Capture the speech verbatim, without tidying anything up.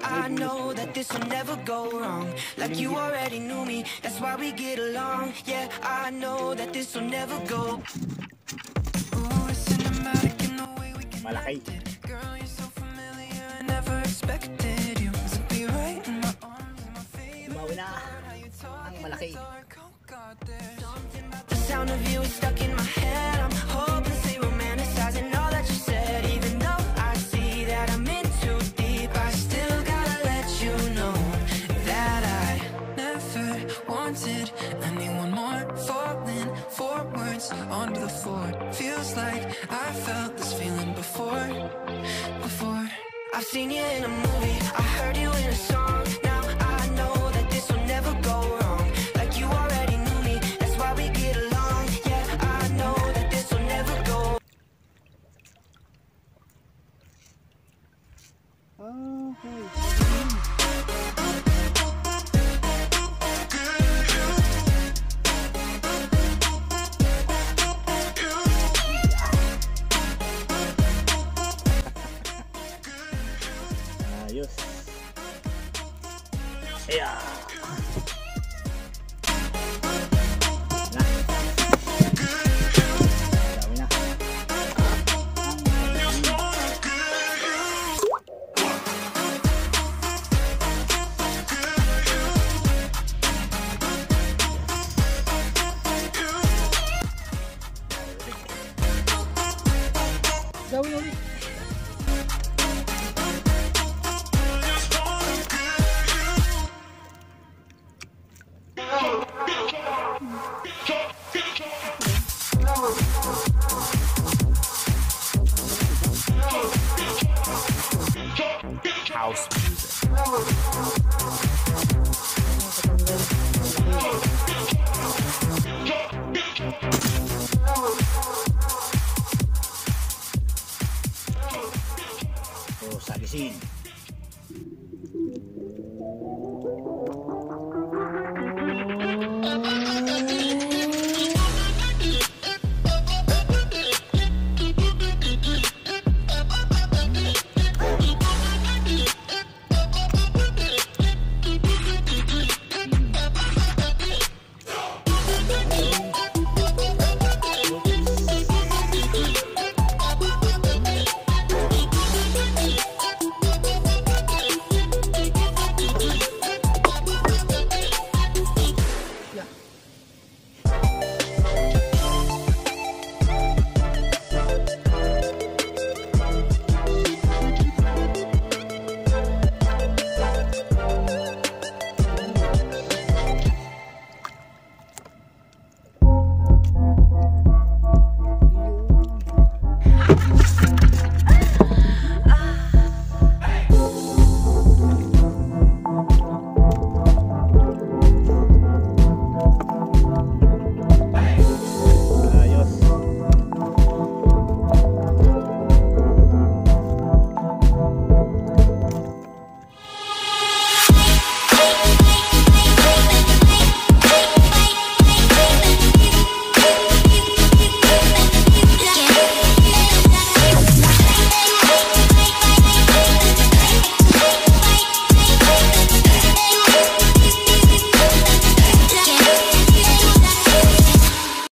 I know that this will never go wrong. Like you already knew me, that's why we get along. Yeah, I know that this will never go. Ooh, it's cinematic in the way we can Malaki. Girl, you're so familiar, I never expected you to be right in my arms and my favorite. Umawi na ang malaki. The sound of you is stuck in my head. I'm hopelessly romanticizing all that you said. Even though I see that I'm in too deep, I still gotta let you know that I never wanted anyone more. Falling forwards onto the floor. Feels like I felt this feeling before, before. I've seen you in a movie, I heard you in a song. Now I know that this will never go wrong. Like you already knew me, that's why we get along. Yeah, I know that this will never go. Ayos. Yeah. Na. Dami na. Gawin ulit. House music.